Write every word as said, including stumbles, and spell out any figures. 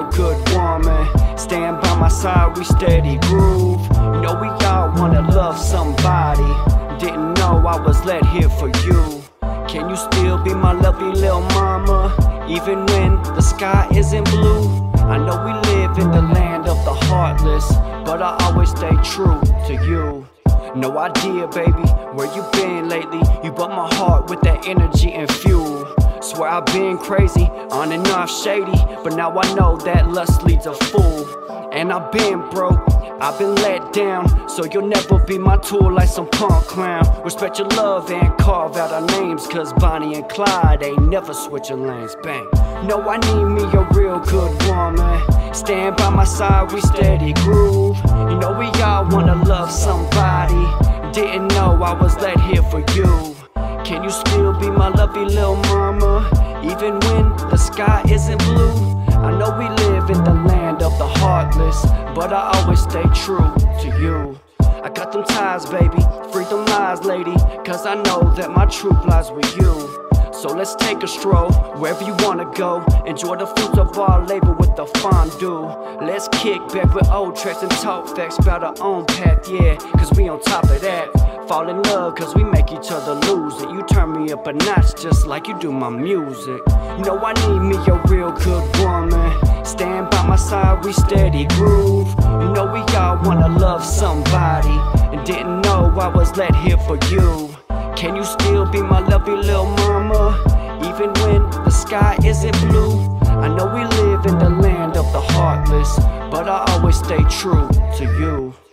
good woman. Stand by my side, we steady groove. You know we all wanna love somebody. Didn't know I was led here for you. Can you still be my lovely little mama, even when the sky isn't blue? I know we live in the land of the heartless, but I always stay true to you. No idea, baby, where you been lately. You bought my heart with that energy and fuel. Swear I've been crazy, on and off shady, but now I know that lust leads a fool. And I've been broke, I've been let down, so you'll never be my tool like some punk clown. Respect your love and carve out our names, cause Bonnie and Clyde ain't never switching lanes, bang. No, I need me a real good woman. Stand by my side, we steady groove. You know we all wanna love somebody. Didn't know I was led here for you. Can you still be my lovely little mama, even when the sky isn't blue? I know we live in the land of the heartless, but I always stay true to you. I got them ties, baby, free them lies, lady, cause I know that my truth lies with you. So let's take a stroll, wherever you wanna go. Enjoy the fruits of our labor with the fondue. Let's kick back with old tracks and talk facts about our own path, yeah, cause we on top of that. Fall in love cause we make each other lose it. You turn me up a notch just like you do my music. You know I need me a real good woman. Stand by my side, we steady groove. You know we all wanna love somebody, and didn't know I was led here for you. Can you still be my lovely little mama, even when the sky isn't blue? I know we live in the land of the heartless, but I always stay true to you.